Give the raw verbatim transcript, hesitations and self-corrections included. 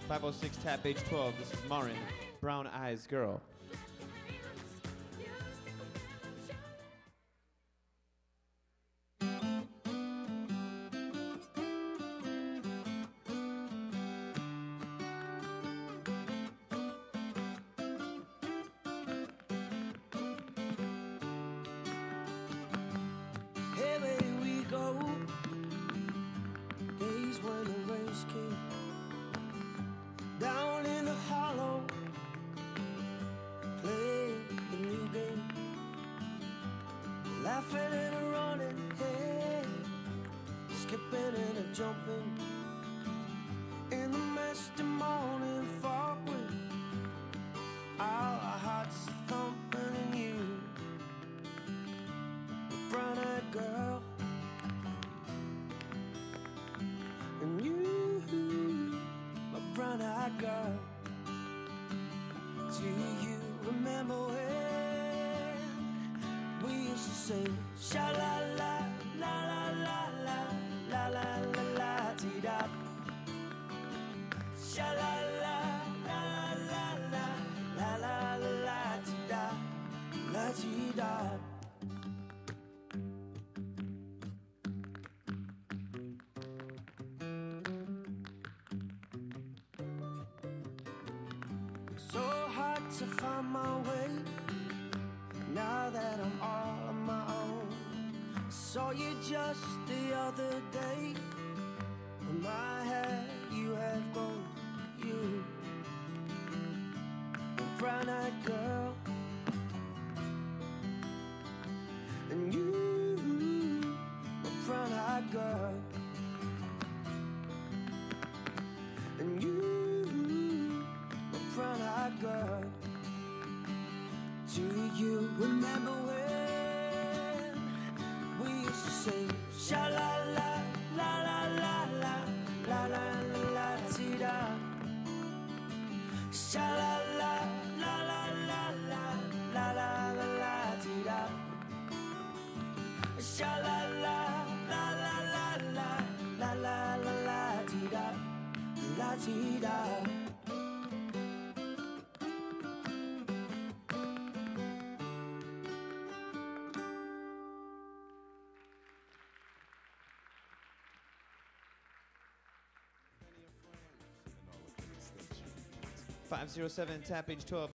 five oh six, tap page twelve. This is Marin, Brown Eyes Girl. Laughing and running, hey, skipping and a jumping in the misty morning fog with all our hearts thumping and you, a brown-eyed girl, and you, my brown-eyed girl. Do you remember when we used to sing sha la la la la la la la la la la dee da, sha la la la la la la la la la dee da, la dee da. So hard to find my way now that I'm all on my own. Saw you just the other day. In my hair you have grown, you, a brown-eyed girl, and you, a brown-eyed girl, and you, a brown-eyed girl. Do you remember when we used to sing sha la la la la la la la la la la dee da, sha la la la la la la la la la la dee da, sha la la la la la la la la la la dee da, la dee da. five oh seven, tap page twelve.